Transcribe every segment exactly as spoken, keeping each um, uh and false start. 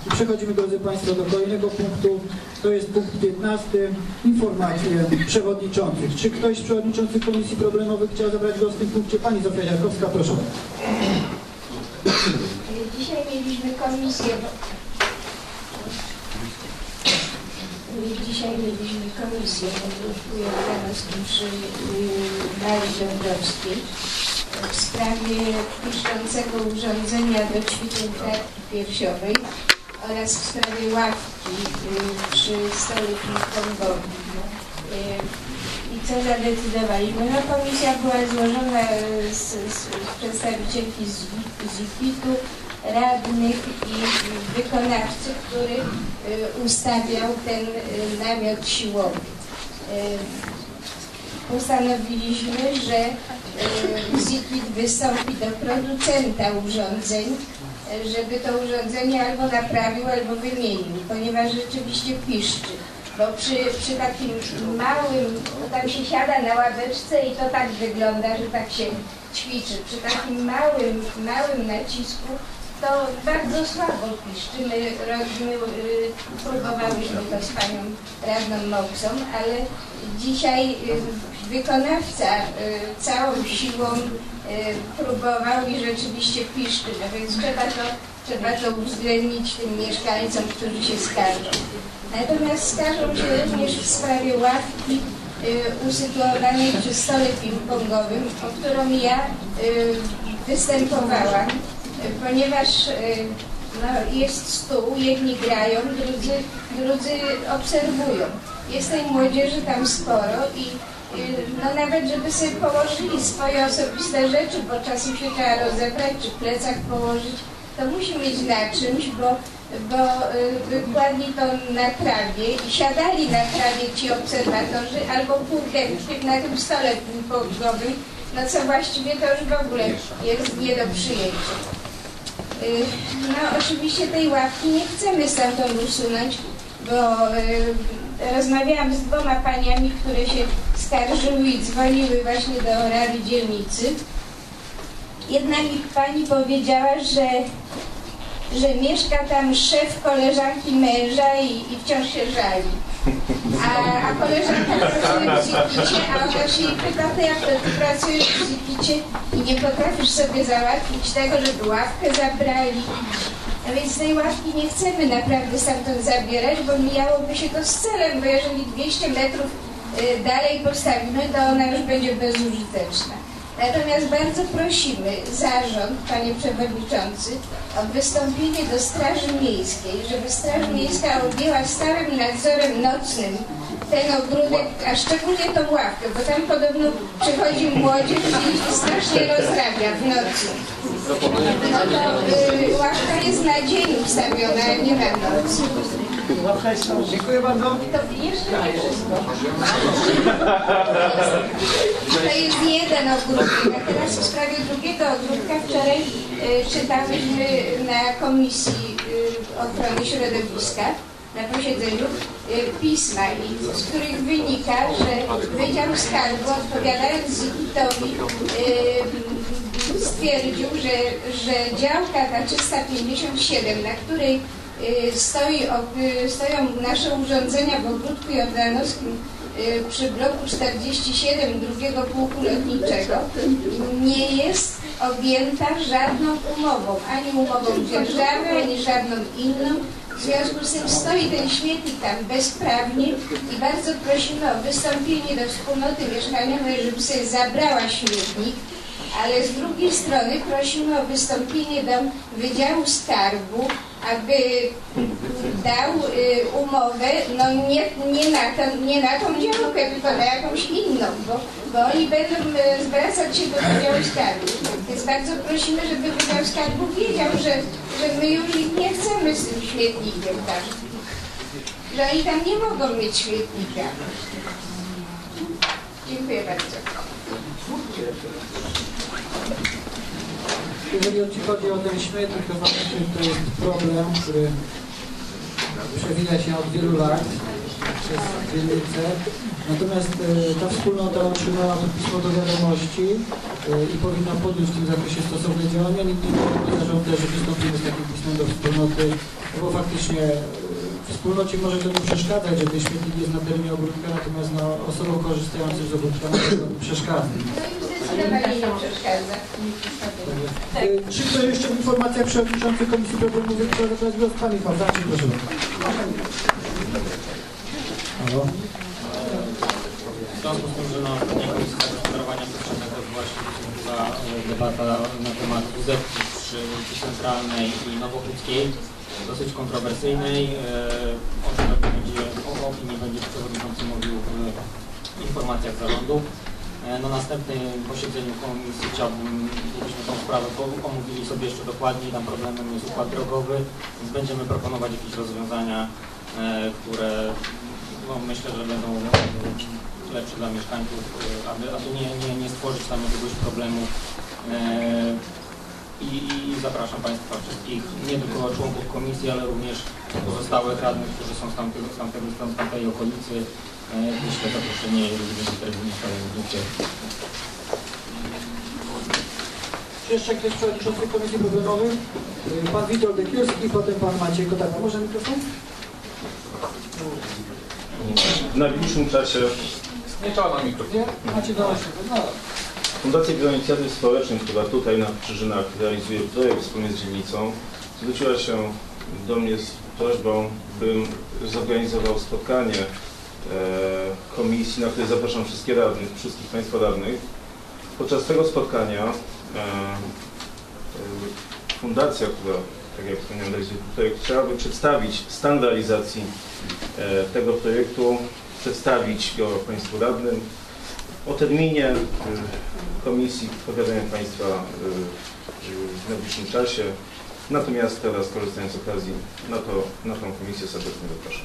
I przechodzimy, drodzy Państwo, do kolejnego punktu. To jest punkt piętnasty. Informacje przewodniczących. Czy ktoś z przewodniczących Komisji Problemowych chciał zabrać głos w tym punkcie? Pani Zofia Ziarkowska, proszę. Dzisiaj mieliśmy komisję. Dzisiaj mieliśmy komisję podróżku Jordanowskim przy Marii Dąbrowskiej w sprawie piszczącego urządzenia do ćwiczeń klatki piersiowej oraz w sprawie ławki przy stole ping-pongowym. I co zadecydowaliśmy? No, komisja była złożona z, z przedstawicielki z, z I P I T-u, radnych i wykonawcy, który ustawiał ten namiot siłowy. Postanowiliśmy, że Z I P I T wystąpi do producenta urządzeń, żeby to urządzenie albo naprawił, albo wymienił, ponieważ rzeczywiście piszczy. Bo przy, przy takim małym, no tam się siada na ławeczce i to tak wygląda, że tak się ćwiczy. Przy takim małym, małym nacisku to bardzo słabo piszczy. My, my y, próbowałyśmy to z panią radną Moksą, ale dzisiaj y, wykonawca y, całą siłą y, próbował i rzeczywiście piszczy. No więc trzeba to, trzeba to uwzględnić tym mieszkańcom, którzy się skarżą. Natomiast skarżą się również w sprawie ławki y, usytuowanej przy stole ping-pongowym, o którą ja y, występowałam, y, ponieważ y, no, jest stół, jedni grają, drudzy, drudzy obserwują. Jest tej młodzieży tam sporo i y, no, nawet żeby sobie położyli swoje osobiste rzeczy, bo czasem się trzeba rozebrać czy plecak położyć, to musi mieć na czymś, bo bo y, kładli to na trawie i siadali na trawie ci obserwatorzy albo półkę na tym stole ping-pongowym, no co właściwie to już w ogóle jest nie do przyjęcia. Y, no oczywiście tej ławki nie chcemy stamtąd usunąć, bo y, rozmawiałam z dwoma paniami, które się skarżyły i dzwoniły właśnie do Rady Dzielnicy. Jedna mi pani powiedziała, że że mieszka tam szef koleżanki męża i, i wciąż się żali. A, a koleżanka pracuje w Zipicie, a ona się jej pyta, to jak to ty pracujesz w Zipicie i nie potrafisz sobie załatwić tego, żeby ławkę zabrali. A więc tej ławki nie chcemy naprawdę stamtąd zabierać, bo mijałoby się to z celem, bo jeżeli dwieście metrów y, dalej postawimy, to ona już będzie bezużyteczna. Natomiast bardzo prosimy zarząd, panie przewodniczący, o wystąpienie do Straży Miejskiej, żeby Straż Miejska objęła stałym nadzorem nocnym ten ogródek, a szczególnie tą ławkę, bo tam podobno przychodzi młodzież i strasznie rozrabia w nocy. No to y, ławka jest na dzień ustawiona, a nie na noc. Dziękuję bardzo. To jeszcze nie wszystko. To jest jeden ogródek, a teraz w sprawie drugiego ogródka wczoraj y, czytałyśmy na Komisji y, Ochrony Środowiska na posiedzeniu y, pisma, i, z których wynika, że Wydział Skarbu, odpowiadając Z I P I T-owi, y, stwierdził, że, że działka ta trzysta pięćdziesiąt siedem, na której Stoi, stoją nasze urządzenia w ogródku jordanowskim przy bloku czterdzieści siedem drugiego pułku lotniczego, nie jest objęta żadną umową, ani umową dzierżawy, ani żadną inną. W związku z tym stoi ten śmietnik tam bezprawnie i bardzo prosimy o wystąpienie do wspólnoty mieszkaniowej, żeby sobie zabrała śmietnik. Ale z drugiej strony prosimy o wystąpienie do Wydziału Skarbu, aby dał y, umowę, no nie, nie, na tą, nie na tą działkę, tylko na jakąś inną, bo, bo oni będą y, zwracać się do Wydziału Skarbu. Więc bardzo prosimy, żeby Wydział Skarbu wiedział, że, że my już ich nie chcemy z tym śmietnikiem, tak? Że oni tam nie mogą mieć śmietnika. Dziękuję bardzo. Jeżeli chodzi o ten śmietnik, to faktycznie to jest problem, który przewija się od wielu lat przez dzielnicę. Natomiast e, ta wspólnota otrzymała to pismo do wiadomości i powinna podjąć w tym zakresie stosowne działania. Nikt nie zarządza, że wystąpimy z takim pismem do wspólnoty, bo faktycznie wspólnocie może to nie przeszkadzać, że ten śmietnik jest na terenie ogródka, natomiast no, osobom korzystającym z ogródka na pewno przeszkadza. Zdecydowanie nie przeszkadza. Czy ktoś jeszcze w informacjach przewodniczący Komisji Problemowych chce zabrać głos? Pan Michał, zacznij proszę bardzo. Halo? W związku z tym, że na Komisji Zagospodarowania Przestrzennego właśnie była debata na temat U Z przy ulicy Centralnej i Nowochódzkiej, dosyć kontrowersyjnej. O tym będzie, o opinii będzie przewodniczący mówił w informacjach zarządu. Na następnym posiedzeniu komisji chciałbym, żebyśmy tą sprawę omówili sobie jeszcze dokładniej. Tam problemem jest układ drogowy, więc będziemy proponować jakieś rozwiązania, które no, myślę, że będą lepsze dla mieszkańców, aby, aby nie, nie, nie stworzyć tam jakiegoś problemu. I, i zapraszam Państwa wszystkich, nie tylko członków komisji, ale również pozostałych radnych, którzy są z, tamtego, z, tamtego, z tamtej okolicy. Myślę, zaproszenie ludzi, którzy mieszkają w Ducie. Czy jeszcze ktoś przewodniczący Komisji Problemowych? Pan Witold Dekielski i potem Pan Maciej Kotaka. Może mikrofon? W najbliższym czasie nie trzeba na mikrofon. Macie do Fundacja Biuro Inicjatyw Społecznych, która tutaj na Krzyżynach realizuje projekt wspólnie z dzielnicą, zwróciła się do mnie z prośbą, bym zorganizował spotkanie e, komisji, na które zapraszam wszystkich radnych, wszystkich Państwa radnych. Podczas tego spotkania e, e, fundacja, która, tak jak wspomniałem, realizuje projekt, chciałaby przedstawić stan realizacji e, tego projektu, przedstawić go Państwu radnym. O terminie komisji powiadają Państwa w najbliższym czasie. Natomiast teraz, korzystając z okazji, na, to, na tą komisję serdecznie zapraszam.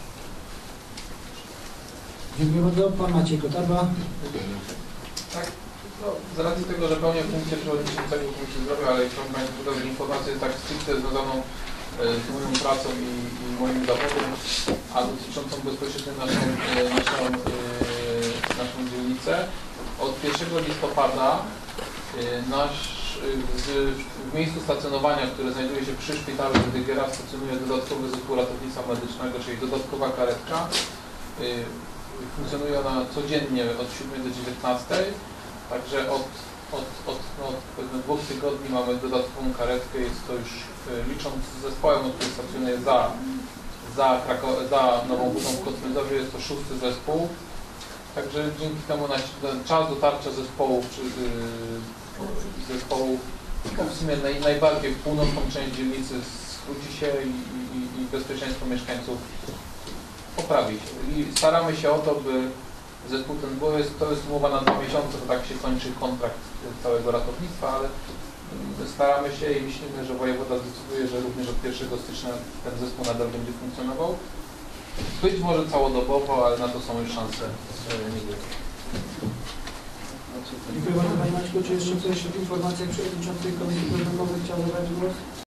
Dziękuję bardzo. Pan Maciej Kotaba. Tak, no, z racji tego, że pełnię funkcję przewodniczącego Komisji Zdrowia, ale chciałbym Państwu podać informację tak stricte związaną z moją pracą i, i moim zawodem, a dotyczącą bezpośrednio naszą, naszą, naszą dzielnicę. Od pierwszego listopada nasz, w, w miejscu stacjonowania, które znajduje się przy szpitalu Rydigera, stacjonuje dodatkowy zespół ratownictwa medycznego, czyli dodatkowa karetka. Funkcjonuje ona codziennie od siódmej do dziewiętnastej, także od, od, od, no, od powiedzmy dwóch tygodni mamy dodatkową karetkę. Jest to już, licząc z zespołem, który stacjonuje za, za, Krako- za Nową Hutą w Kocmyndorze, jest to szósty zespół. Także dzięki temu na czas dotarcia zespołu, czy, yy, zespołu no w sumie naj, najbardziej w północną część dzielnicy skróci się i, i, i bezpieczeństwo mieszkańców poprawi się. I staramy się o to, by zespół ten, bo jest, to jest umowa na dwa miesiące, to tak się kończy kontrakt całego ratownictwa, ale staramy się i myślimy, że wojewoda zdecyduje, że również od pierwszego stycznia ten zespół nadal będzie funkcjonował. Być może całodobowo, ale na to są już szanse niewielkie. Dziękuję bardzo Panie Maćku. Czy jeszcze ktoś w informacjach przewodniczącej Komisji Problemowych chciał zabrać głos?